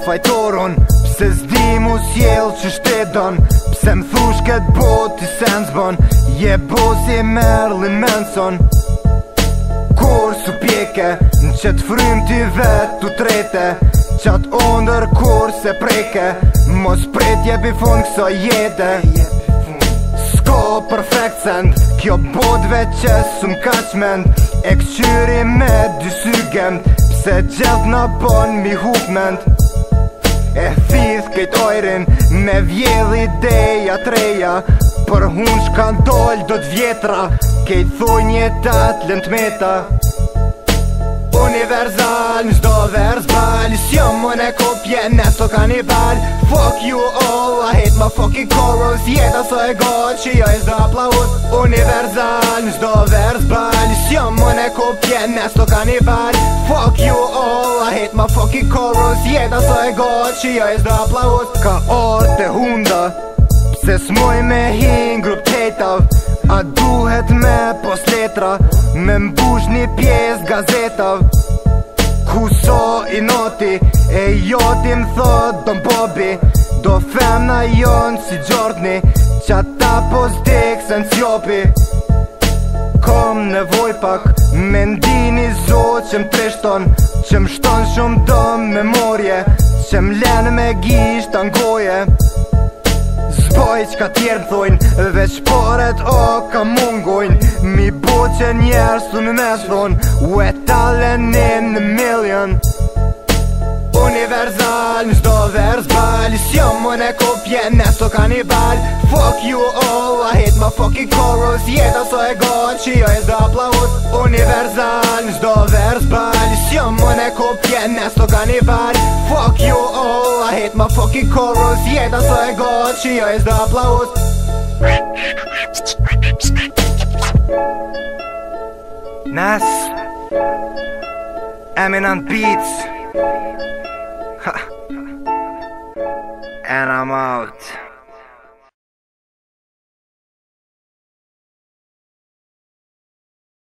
fajtoron, pse zdi mu sjell që shtedon, pse m'thush këtë bot i sen zbon, je bosi Marilyn Manson. Kur su pjeke, në qëtë frym t'i vet t'u trete, qatë ondër kur se preke, mos pret jepi fund këso jete. S'ko perfect send, kjo bot veqes su m'kaqmend, e këqyri me dy sygend, pse gjeth në bon mi hukmend. E thith kejt ojrin, me vjedh ideja treja, për hun shkan doll do t'vjetra, kejt thuj njetat lën t'meta. Universal, në shdo vers bal, s'jom më në kopje, nesto kanibal. Fuck you all, I hate my fucking chorus, jeta so e god që jo e s'do aplaus. Universal, në shdo vers bal, s'jom më në kopje, nesto kanibal. Fuck you all, I hate my fucking chorus, jeta so e god që jo e s'do aplaus. Ka orë të hunda, pse s'moj me hin grup t'hejtav, a duhet me pos letra, me mbush një pjes gazetav. Ku so i noti, e joti m'thot don bobi, do femna jon si Gjordni, qa ta pos dik se n'sjopi. Kom nevoj pak, me ndini zot që m'trishton, që m'shton shumë dëm memorje, që m'len me gisht angoje. Zboj qka tjerë m'thojnë, veç paret o ka mungojnë, mi bo që njerës unë me thonë, we talent in a million. Universal, në shdo vers bal, s'jom më në kopje, nesto kanibal. Fuck you all, I hate my fucking chorus, jeta so e god që jo e s'do aplaus. Universal, në shdo vers bal, s'jom më në kopje, nesto kanibal. Fuck you all, I hate my fucking chorus, jeta so e god që jo e s'do aplaus. Nas Eminent Beats. And I'm out.